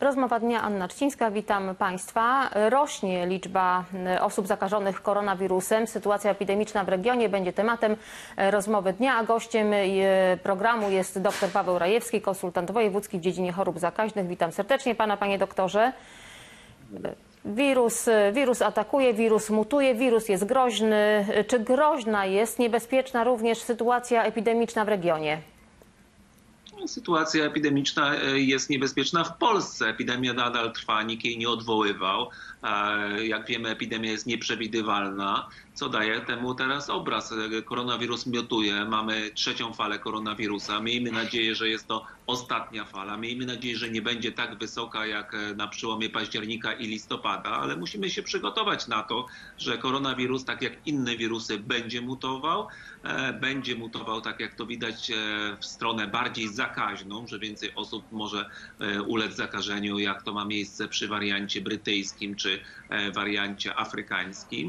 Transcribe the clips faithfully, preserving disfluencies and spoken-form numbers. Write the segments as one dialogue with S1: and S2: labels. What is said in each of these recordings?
S1: Rozmowa dnia, Anna Czcińska, witam Państwa. Rośnie liczba osób zakażonych koronawirusem. Sytuacja epidemiczna w regionie będzie tematem rozmowy dnia, a gościem programu jest dr Paweł Rajewski, konsultant wojewódzki w dziedzinie chorób zakaźnych. Witam serdecznie Pana, Panie doktorze. Wirus, wirus atakuje, wirus mutuje, wirus jest groźny. Czy groźna jest, niebezpieczna również sytuacja epidemiczna w regionie?
S2: Sytuacja epidemiczna jest niebezpieczna w Polsce. Epidemia nadal trwa, nikt jej nie odwoływał. Jak wiemy, epidemia jest nieprzewidywalna, co daje temu teraz obraz. Koronawirus miotuje, mamy trzecią falę koronawirusa. Miejmy nadzieję, że jest to ostatnia fala. Miejmy nadzieję, że nie będzie tak wysoka jak na przełomie października i listopada, ale musimy się przygotować na to, że koronawirus, tak jak inne wirusy, będzie mutował. Będzie mutował, tak jak to widać, w stronę bardziej zakaźną, że więcej osób może ulec zakażeniu, jak to ma miejsce przy wariancie brytyjskim czy wariancie afrykańskim.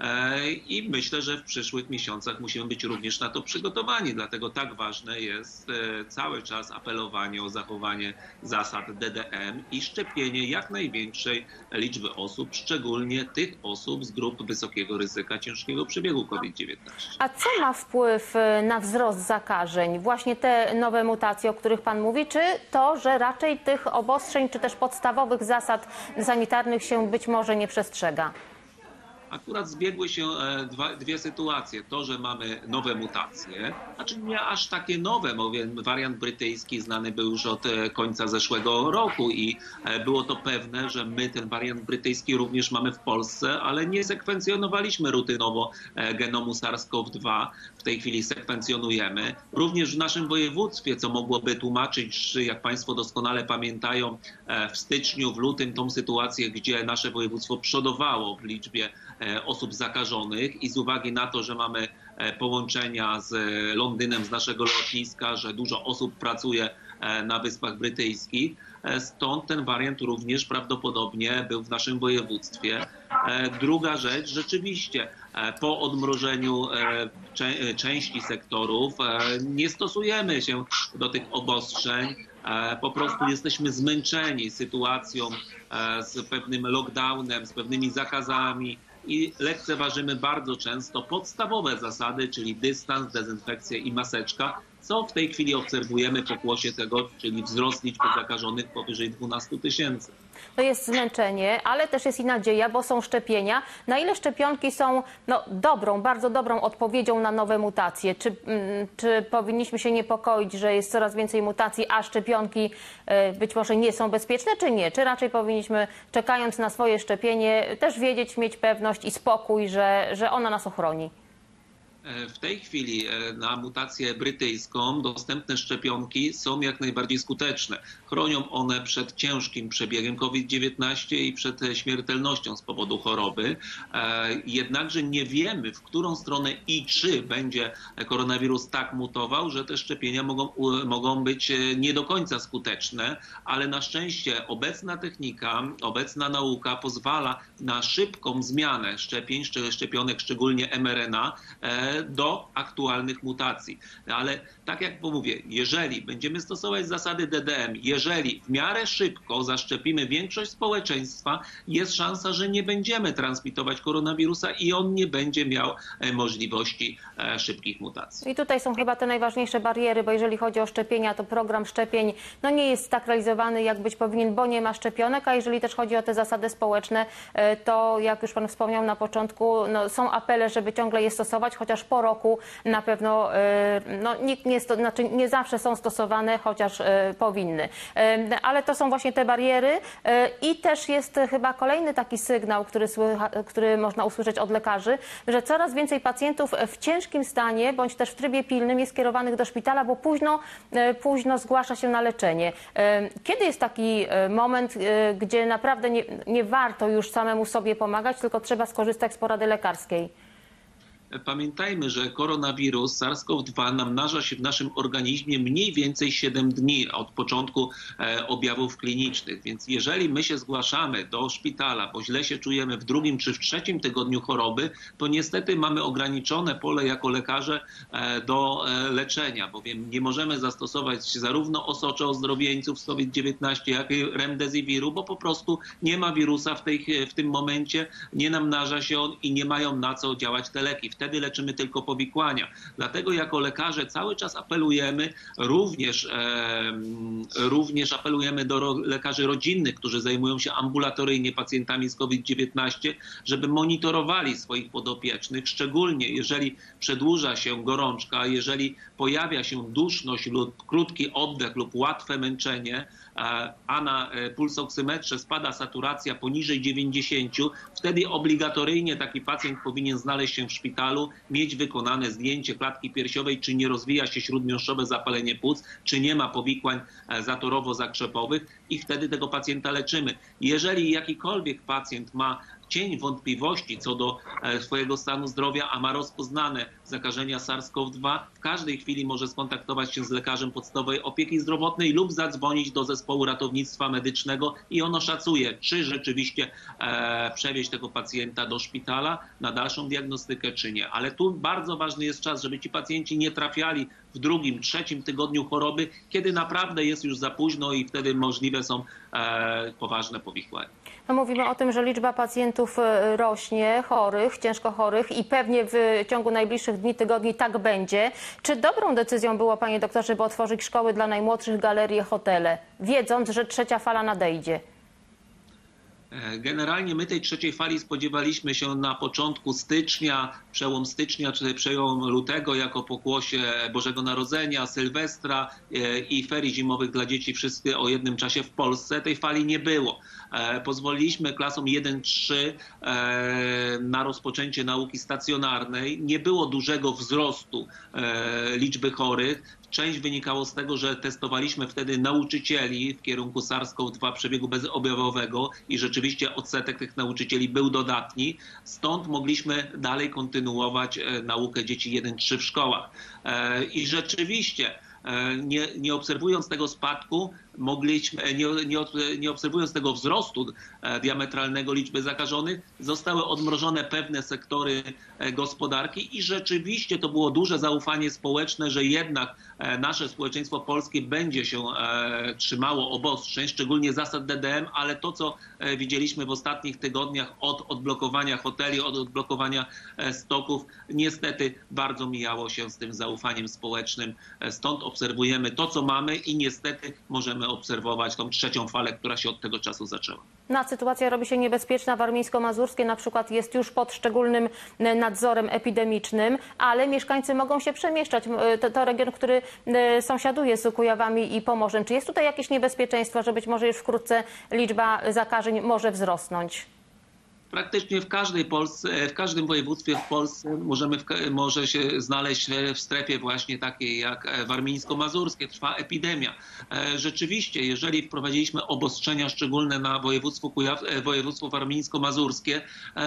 S2: I myślę, że w przyszłych miesiącach musimy być również na to przygotowani. Dlatego tak ważne jest cały czas apelowanie o zachowanie zasad D D M i szczepienie jak największej liczby osób, szczególnie tych osób z grup wysokiego ryzyka ciężkiego przebiegu COVID dziewiętnaście.
S1: A co ma wpływ na wzrost zakażeń? Właśnie te nowe mutacje, o których Pan mówi, czy to, że raczej tych obostrzeń, czy też podstawowych zasad sanitarnych się być może nie przestrzega?
S2: Akurat zbiegły się dwa, dwie sytuacje. To, że mamy nowe mutacje, znaczy nie aż takie nowe, bo wariant brytyjski znany był już od końca zeszłego roku i było to pewne, że my ten wariant brytyjski również mamy w Polsce, ale nie sekwencjonowaliśmy rutynowo genomu SARS-CoV dwa. W tej chwili sekwencjonujemy. Również w naszym województwie, co mogłoby tłumaczyć, jak Państwo doskonale pamiętają, w styczniu, w lutym tą sytuację, gdzie nasze województwo przodowało w liczbie osób zakażonych i z uwagi na to, że mamy połączenia z Londynem, z naszego lotniska, że dużo osób pracuje na Wyspach Brytyjskich, stąd ten wariant również prawdopodobnie był w naszym województwie. Druga rzecz, rzeczywiście po odmrożeniu części sektorów nie stosujemy się do tych obostrzeń. Po prostu jesteśmy zmęczeni sytuacją z pewnym lockdownem, z pewnymi zakazami i lekceważymy bardzo często podstawowe zasady, czyli dystans, dezynfekcja i maseczka, co w tej chwili obserwujemy po pokłosie tego, czyli wzrost liczby zakażonych powyżej dwunastu tysięcy.
S1: To jest zmęczenie, ale też jest i nadzieja, bo są szczepienia. Na ile szczepionki są no, dobrą, bardzo dobrą odpowiedzią na nowe mutacje? Czy, czy powinniśmy się niepokoić, że jest coraz więcej mutacji, a szczepionki być może nie są bezpieczne, czy nie? Czy raczej powinniśmy, czekając na swoje szczepienie, też wiedzieć, mieć pewność i spokój, że, że ona nas ochroni?
S2: W tej chwili na mutację brytyjską dostępne szczepionki są jak najbardziej skuteczne. Chronią one przed ciężkim przebiegiem COVID dziewiętnaście i przed śmiertelnością z powodu choroby. Jednakże nie wiemy, w którą stronę i czy będzie koronawirus tak mutował, że te szczepienia mogą, mogą być nie do końca skuteczne, ale na szczęście obecna technika, obecna nauka pozwala na szybką zmianę szczepień, szczepionek, szczególnie em er en a, do aktualnych mutacji. Ale tak jak mówię, jeżeli będziemy stosować zasady D D M, jeżeli w miarę szybko zaszczepimy większość społeczeństwa, jest szansa, że nie będziemy transmitować koronawirusa i on nie będzie miał możliwości szybkich mutacji.
S1: I tutaj są chyba te najważniejsze bariery, bo jeżeli chodzi o szczepienia, to program szczepień no nie jest tak realizowany, jak być powinien, bo nie ma szczepionek, a jeżeli też chodzi o te zasady społeczne, to jak już Pan wspomniał na początku, no, są apele, żeby ciągle je stosować, chociaż po roku na pewno no, nikt nie, sto, znaczy nie zawsze są stosowane, chociaż e, powinny. E, ale to są właśnie te bariery e, i też jest chyba kolejny taki sygnał, który, słycha, który można usłyszeć od lekarzy, że coraz więcej pacjentów w ciężkim stanie bądź też w trybie pilnym jest kierowanych do szpitala, bo późno, e, późno zgłasza się na leczenie. E, kiedy jest taki moment, e, gdzie naprawdę nie, nie warto już samemu sobie pomagać, tylko trzeba skorzystać z porady lekarskiej?
S2: Pamiętajmy, że koronawirus SARS-CoV dwa namnaża się w naszym organizmie mniej więcej siedem dni od początku objawów klinicznych. Więc jeżeli my się zgłaszamy do szpitala, bo źle się czujemy w drugim czy w trzecim tygodniu choroby, to niestety mamy ograniczone pole jako lekarze do leczenia, bowiem nie możemy zastosować zarówno osocza ozdrowieńców z COVID dziewiętnaście, jak i remdesiviru, bo po prostu nie ma wirusa w, tej, w tym momencie, nie namnaża się on i nie mają na co działać te leki. Wtedy leczymy tylko powikłania. Dlatego jako lekarze cały czas apelujemy, również, e, również apelujemy do ro, lekarzy rodzinnych, którzy zajmują się ambulatoryjnie pacjentami z COVID dziewiętnaście, żeby monitorowali swoich podopiecznych, szczególnie jeżeli przedłuża się gorączka, jeżeli pojawia się duszność lub krótki oddech lub łatwe męczenie, a na pulsoksymetrze spada saturacja poniżej dziewięćdziesięciu, wtedy obligatoryjnie taki pacjent powinien znaleźć się w szpitalu, mieć wykonane zdjęcie klatki piersiowej, czy nie rozwija się śródmiąższowe zapalenie płuc, czy nie ma powikłań zatorowo-zakrzepowych i wtedy tego pacjenta leczymy. Jeżeli jakikolwiek pacjent ma cień wątpliwości co do swojego stanu zdrowia, a ma rozpoznane zakażenia SARS-CoV dwa, w każdej chwili może skontaktować się z lekarzem podstawowej opieki zdrowotnej lub zadzwonić do zespołu ratownictwa medycznego i ono szacuje, czy rzeczywiście e, przewieźć tego pacjenta do szpitala na dalszą diagnostykę, czy nie. Ale tu bardzo ważny jest czas, żeby ci pacjenci nie trafiali w drugim, trzecim tygodniu choroby, kiedy naprawdę jest już za późno i wtedy możliwe są e, poważne powikłania.
S1: No mówimy o tym, że liczba pacjentów rośnie, chorych, ciężko chorych i pewnie w ciągu najbliższych dni, tygodni tak będzie. Czy dobrą decyzją było, panie doktorze, by otworzyć szkoły dla najmłodszych, galerie, hotele, wiedząc, że trzecia fala nadejdzie?
S2: Generalnie my tej trzeciej fali spodziewaliśmy się na początku stycznia, przełom stycznia czy przełom lutego jako pokłosie Bożego Narodzenia, Sylwestra i ferii zimowych dla dzieci, wszystkie o jednym czasie w Polsce. Tej fali nie było. Pozwoliliśmy klasom jeden trzy na rozpoczęcie nauki stacjonarnej. Nie było dużego wzrostu liczby chorych. Część wynikało z tego, że testowaliśmy wtedy nauczycieli w kierunku SARS-CoV dwa przebiegu bezobjawowego i rzeczywiście odsetek tych nauczycieli był dodatni. Stąd mogliśmy dalej kontynuować naukę dzieci jeden trzy w szkołach. I rzeczywiście nie, nie obserwując tego spadku, mogliśmy, nie, nie, nie obserwując tego wzrostu diametralnego liczby zakażonych, zostały odmrożone pewne sektory gospodarki i rzeczywiście to było duże zaufanie społeczne, że jednak nasze społeczeństwo polskie będzie się trzymało obostrzeń, szczególnie zasad D D M, ale to, co widzieliśmy w ostatnich tygodniach od odblokowania hoteli, od odblokowania stoków, niestety bardzo mijało się z tym zaufaniem społecznym. Stąd obserwujemy to, co mamy i niestety możemy obserwować tą trzecią falę, która się od tego czasu zaczęła.
S1: No, sytuacja robi się niebezpieczna. Warmińsko-Mazurskie na przykład jest już pod szczególnym nadzorem epidemicznym, ale mieszkańcy mogą się przemieszczać. To, to region, który sąsiaduje z Kujawami i Pomorzem. Czy jest tutaj jakieś niebezpieczeństwo, że być może już wkrótce liczba zakażeń może wzrosnąć?
S2: Praktycznie w każdej Polsce, w każdym województwie w Polsce możemy w, może się znaleźć w strefie właśnie takiej jak warmińsko-mazurskie. Trwa epidemia. Rzeczywiście, jeżeli wprowadziliśmy obostrzenia szczególne na województwo, Kujaw, województwo warmińsko-mazurskie,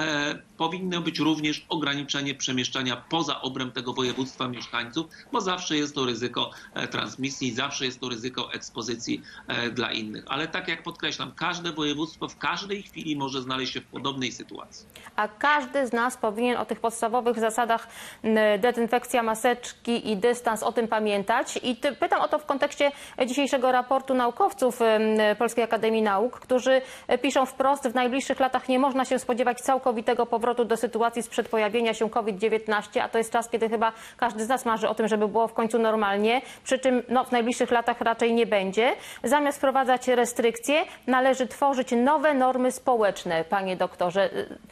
S2: powinno być również ograniczenie przemieszczania poza obręb tego województwa mieszkańców, bo zawsze jest to ryzyko transmisji, zawsze jest to ryzyko ekspozycji dla innych. Ale tak jak podkreślam, każde województwo w każdej chwili może znaleźć się w podobnej sytuacji.
S1: A każdy z nas powinien o tych podstawowych zasadach dezynfekcja, maseczki i dystans, o tym pamiętać. I pytam o to w kontekście dzisiejszego raportu naukowców Polskiej Akademii Nauk, którzy piszą wprost, w najbliższych latach nie można się spodziewać całkowitego powrotu do sytuacji sprzed pojawienia się COVID dziewiętnaście, a to jest czas, kiedy chyba każdy z nas marzy o tym, żeby było w końcu normalnie, przy czym no, w najbliższych latach raczej nie będzie. Zamiast wprowadzać restrykcje, należy tworzyć nowe normy społeczne, panie doktorze.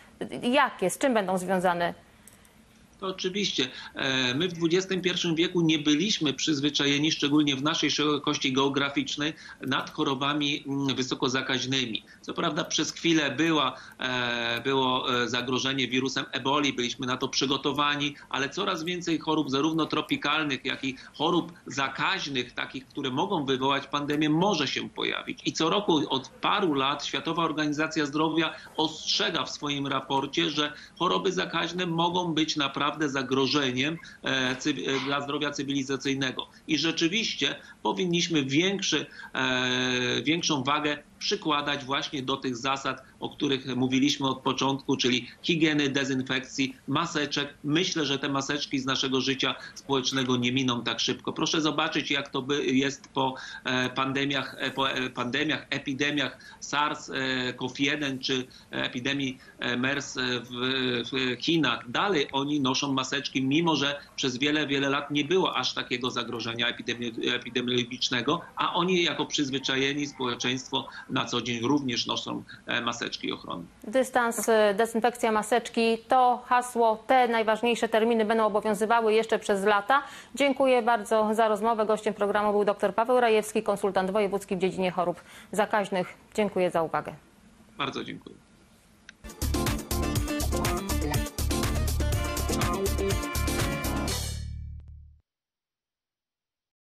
S1: Jakie? Z czym będą związane?
S2: To oczywiście. My w dwudziestym pierwszym wieku nie byliśmy przyzwyczajeni, szczególnie w naszej szerokości geograficznej, nad chorobami wysoko zakaźnymi. Co prawda przez chwilę była, było zagrożenie wirusem eboli, byliśmy na to przygotowani, ale coraz więcej chorób zarówno tropikalnych, jak i chorób zakaźnych, takich, które mogą wywołać pandemię, może się pojawić. I co roku od paru lat Światowa Organizacja Zdrowia ostrzega w swoim raporcie, że choroby zakaźne mogą być naprawdę naprawdę zagrożeniem e, cy, dla zdrowia cywilizacyjnego. I rzeczywiście powinniśmy większy, e, większą wagę przykładać właśnie do tych zasad, o których mówiliśmy od początku, czyli higieny, dezynfekcji, maseczek. Myślę, że te maseczki z naszego życia społecznego nie miną tak szybko. Proszę zobaczyć, jak to jest po pandemiach, po pandemiach, epidemiach SARS, CoV jeden czy epidemii MERS w, w Chinach. Dalej oni noszą maseczki, mimo że przez wiele, wiele lat nie było aż takiego zagrożenia epidemi- epidemiologicznego, a oni jako przyzwyczajeni społeczeństwo na co dzień również noszą maseczki ochronne.
S1: Dystans, dezynfekcja, maseczki to hasło. Te najważniejsze terminy będą obowiązywały jeszcze przez lata. Dziękuję bardzo za rozmowę. Gościem programu był dr Paweł Rajewski, konsultant wojewódzki w dziedzinie chorób zakaźnych. Dziękuję za uwagę.
S2: Bardzo dziękuję.